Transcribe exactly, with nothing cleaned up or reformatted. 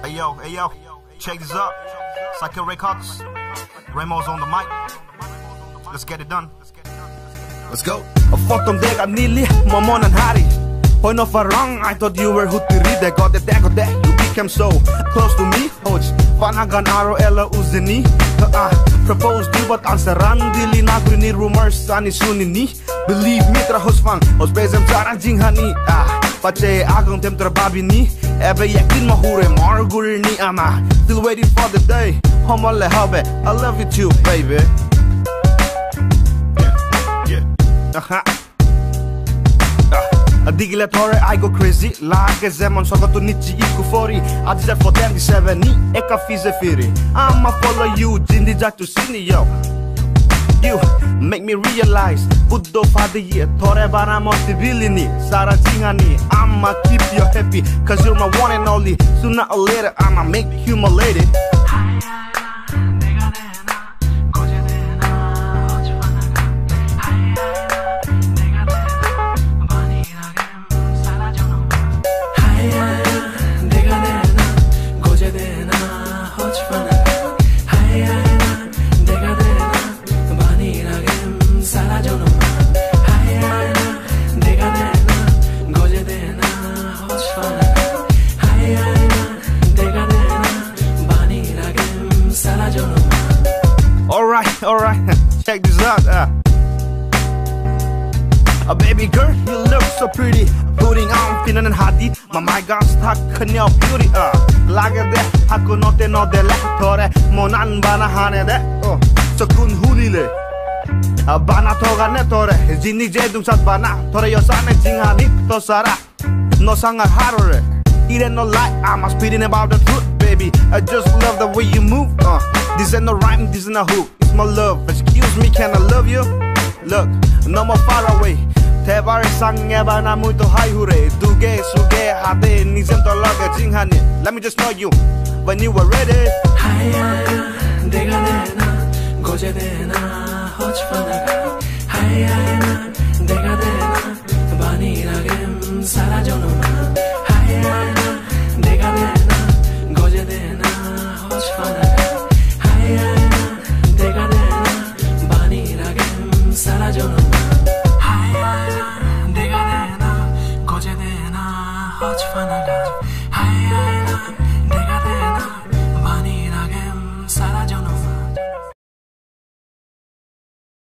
Hey yo, hey yo, check this out. Psycho Records. Remo's on the mic. Let's get it done. Let's go. Fotom deg at nili, mamonan hari. Hoy no farang, I thought you were hutiri. They got the tag of that, you became so close to me. Hoj, panagan aro ela uzini. Ah, proposed you but answeran dili nagrini rumors ani sunini. Believe me tra hosfang, os bezem sarang jinghani. Ah, pache agong tem trababi ni. Ebe yakin mahure margul ni ama. Still waiting for the day. Homole habe, I love you too, baby. Aha. Uh, Digile tore I go crazy. Lage zemon soga tu nichi iku fori. Adze for twenty-seven ni eka fize firi. I'ma follow you jindi jak to sini yo. You make me realize Buddo fadi ye tore bara mosti vilini. Sara jingani I'ma keep you happy cause you're my one and only. Sooner or later I'ma make you humiliated. Alright, alright, check this out. Uh. Uh, baby girl, you look so pretty. Putting on feeling and hotty. My mind got stuck in your beauty. Uh. Like that, I could not know the lectore. Monan bana hane de. Oh, so kun hulile. Uh, bana toga netore. Jini jedum sat bana. Tore yosane jinghani tosara. No sanga harore. It ain't no lie, I'm speaking about the truth, baby. I just love the way you move. Uh, this ain't no rhyme, this ain't a hook. It's my love. Excuse me, can I love you? Look, no more far away. Tebar sangeba na muito high hure. Duge suge hade nizem to love jinghani. Let me just know you when you were ready. Hiya, dega dena, goje dena, hoch panaga. Hiya, dega dena, bani ragem sara jonoma. Hiya. Fanaga